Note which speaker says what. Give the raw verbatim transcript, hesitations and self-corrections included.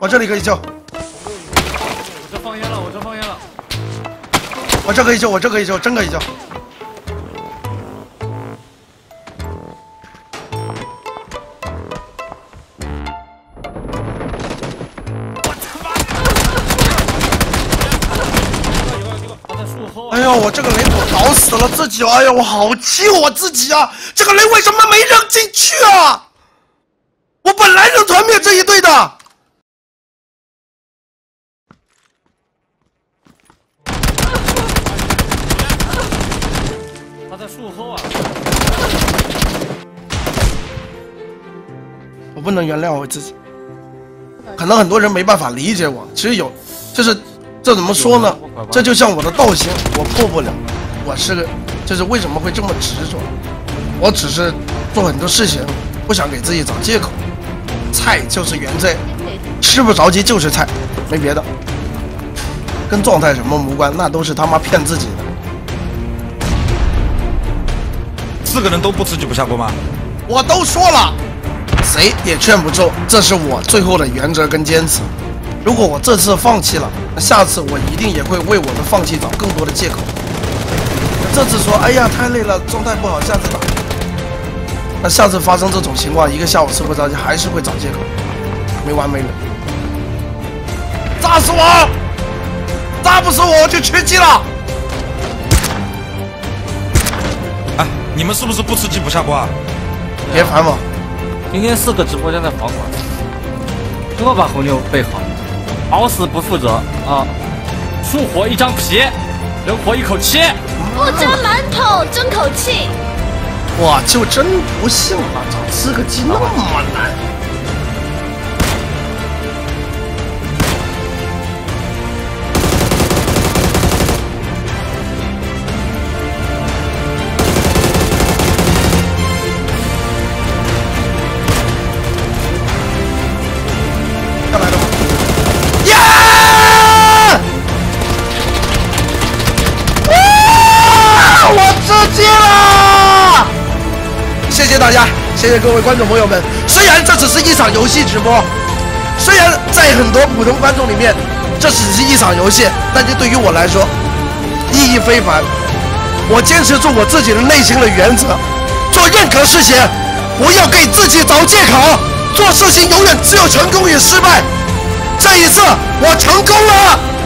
Speaker 1: 我这里可以救。
Speaker 2: 我这放烟了，我这放烟了。
Speaker 1: 我这可以救，我这可以救，真可以救。哎呦，我这个雷我搞死了自己！哎呀，我好气我自己啊！这个雷为什么没扔进去啊？我本来能团灭这一队的。
Speaker 2: 他在树后啊！
Speaker 1: 我不能原谅我自己。可能很多人没办法理解我，其实有，就是这怎么说呢？这就像我的道行，我破不了。我是个，就是为什么会这么执着？我只是做很多事情，不想给自己找借口。菜就是原罪，吃不着急就是菜，没别的，跟状态什么无关，那都是他妈骗自己的。
Speaker 3: 四个人都不吃就不下锅吗？
Speaker 1: 我都说了，谁也劝不住，这是我最后的原则跟坚持。如果我这次放弃了，那下次我一定也会为我的放弃找更多的借口。这次说，哎呀，太累了，状态不好，下次打。那下次发生这种情况，一个下午吃不着急，还是会找借口，没完没了。炸死我！炸不死我，我就缺击了。
Speaker 3: 哎，你们是不是不吃鸡不下锅啊？
Speaker 1: 别烦我。
Speaker 2: 今天四个直播间在罚款，给我把红牛备好，熬死不负责啊！树活一张皮，人活一口气。
Speaker 4: 不蒸馒头争口气。
Speaker 1: 我就真不信啊，找吃个鸡那么难。上来了吗？耶！哇！我吃鸡了！谢谢大家，谢谢各位观众朋友们。虽然这只是一场游戏直播，虽然在很多普通观众里面，这只是一场游戏，但是对于我来说，意义非凡。我坚持住我自己的内心的原则，做任何事情不要给自己找借口，做事情永远只有成功与失败。这一次我成功了。